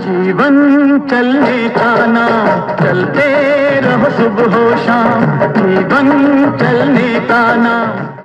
जीवन चलने का नाम, चलते रहो सुबह शाम, जीवन चलने का नाम।